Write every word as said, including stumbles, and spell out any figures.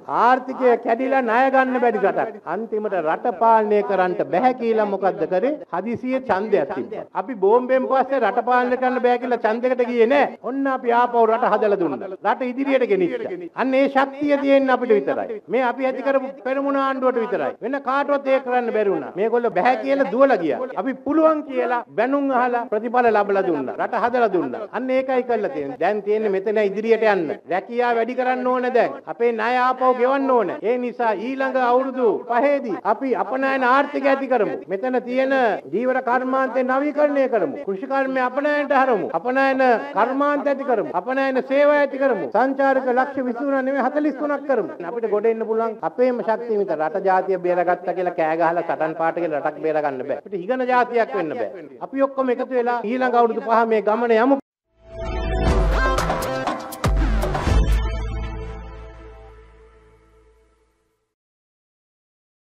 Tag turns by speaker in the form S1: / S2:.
S1: ආර්ථිකය කැඩිලා ණය ගන්න බැරි රටක්. අන්තිමට රට පාලනය කරන්න බැහැ කියලා මොකද්ද කරේ? හදිසියෙ ඡන්දයක් තිබ්බා. අපි බෝම්බෙන් පස්සේ රට පාලනය කරන්න බෑ කියලා ඡන්දයකට ගියේ නෑ. ඔන්න අපි ආපහු රට හදලා දුන්නා. රට ඉදිරියට ගෙනිච්චා. අන්න ඒ ශක්තිය තියෙන්නේ අපිට විතරයි. මේ අපි ඇති කරපු පෙරමුණ ආණ්ඩුවට විතරයි. වෙන කාටවත් ඒක කරන්න බැරි වුණා. මේගොල්ලෝ බැහැ කියලා දුවලා ගියා. අපි පුළුවන් කියලා බැනුම් අහලා ප්‍රතිඵල ලැබලා දුන්නා. රට හදලා දුන්නා. අන්න ඒකයි කරලා තියෙන්නේ. දැන් තියෙන්නේ මෙතන ඉදිරියට යන්න. රැකියාව වැඩි කරන්න ඕනේ දැන්. අපේ ණය ආපහු ගෙවන්න ඕනේ. ඒ නිසා ඊළඟ අවුරුදු පහේදී අපි අපනයන ආර්ථිකය ඇති කරමු. මෙතන තියෙන ජීවර කර්මාන්තේ නවීකරණය කරමු. කෘෂි කර්මය අපනයනට හරමු. අපනයන කර්මාන්ත ඇති කරමු. අපනයන සේවා ඇති කරමු. සංචාරක ලක්ෂ විසි තුනක් නෙමෙයි හතළිස් තුනක් කරමු. අපිට ගොඩ එන්න පුළුවන් අපේම ශක්තිය විතර. රට ජාතිය බේරගත්තා කියලා කෑ ගහලා සටන් පාට කියලා රටක් බේර ගන්න බෑ. අපිට හිගන ජාතියක් වෙන්න බෑ. අපි ඔක්කොම එකතු වෙලා ඊළඟ අවුරුදු පහ මේ ගමන යමු.